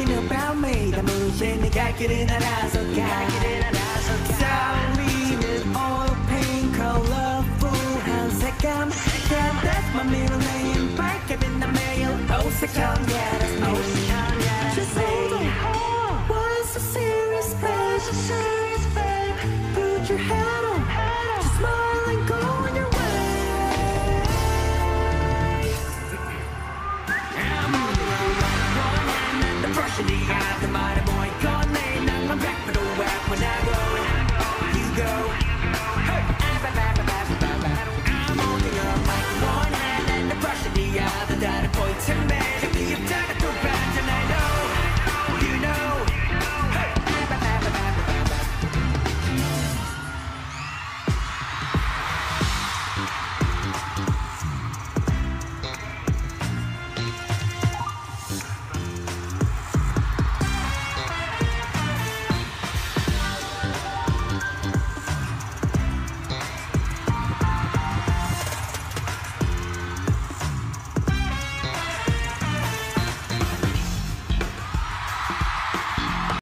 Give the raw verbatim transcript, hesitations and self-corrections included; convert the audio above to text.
thinking about me 다무시해 네가 길을 알아서 가 Sorry는 all pink colorful 한 색감 Yeah, that's my middle name 밝게 빛나 매일 어색한 yeah